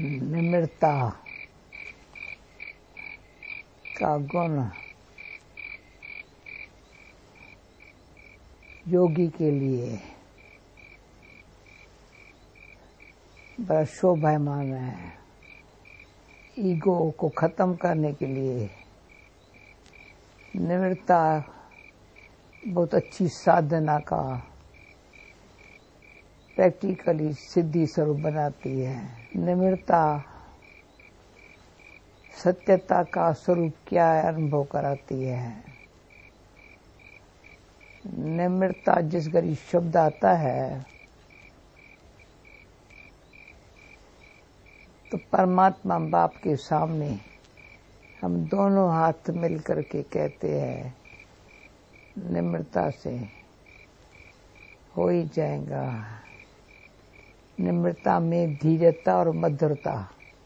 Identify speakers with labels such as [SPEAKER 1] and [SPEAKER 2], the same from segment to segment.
[SPEAKER 1] निम्रता का गुण योगी के लिए बड़ा शोभायमान है। ईगो को खत्म करने के लिए निम्रता बहुत अच्छी साधना का प्रैक्टिकली सिद्धि स्वरूप बनाती है। निम्रता सत्यता का स्वरूप क्या अनुभव कराती है। निम्रता जिस घड़ी शब्द आता है तो परमात्मा बाप के सामने हम दोनों हाथ मिल करके कहते हैं निम्रता से हो ही जाएगा। निम्रता में धीरता और मधुरता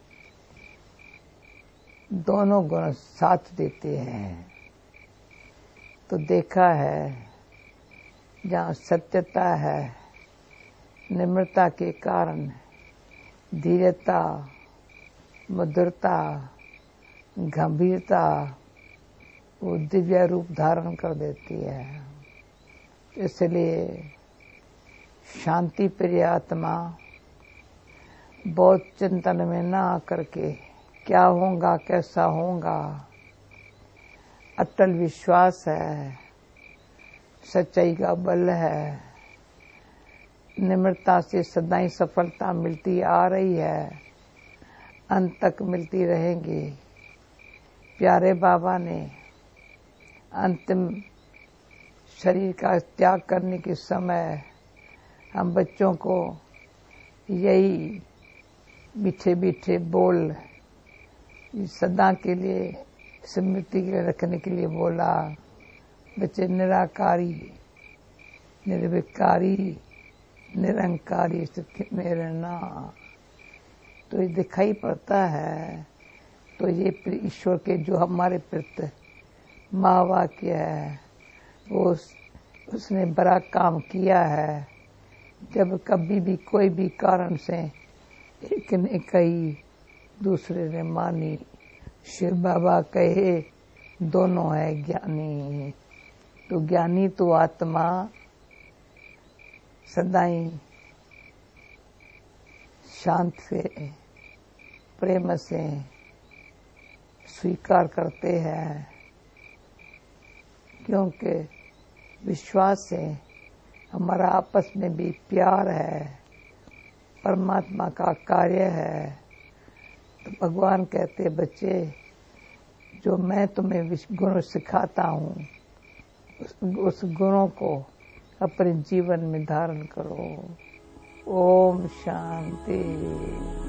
[SPEAKER 1] दोनों गुण साथ देते हैं। तो देखा है जहाँ सत्यता है, निम्रता के कारण धीरता, मधुरता, गंभीरता वो दिव्य रूप धारण कर देती है। इसलिए शांति प्रिय आत्मा बहुत चिंतन में ना आकर के क्या होगा कैसा होगा, अटल विश्वास है, सच्चाई का बल है। निम्रता से सदा ही सफलता मिलती आ रही है, अंत तक मिलती रहेंगी। प्यारे बाबा ने अंतिम शरीर का त्याग करने के समय हम बच्चों को यही मीठे मीठे बोल सदा के लिए स्मृति के लिए रखने के लिए बोला। बच्चे निराकारी, निर्विकारी, निरंकारी स्थिति में रहना। तो ये दिखाई पड़ता है। तो ये ईश्वर के जो हमारे प्रति महावाक्य है वो उसने बड़ा काम किया है। जब कभी भी कोई भी कारण से एक ने कही दूसरे ने मानी, शिव बाबा कहे दोनों है ज्ञानी। तो ज्ञानी तो आत्मा सदा ही शांत से प्रेम से स्वीकार करते हैं, क्योंकि विश्वास से हमारा आपस में भी प्यार है, परमात्मा का कार्य है। तो भगवान कहते बच्चे जो मैं तुम्हें गुण सिखाता हूँ उस गुणों को अपने जीवन में धारण करो। ओम शांति।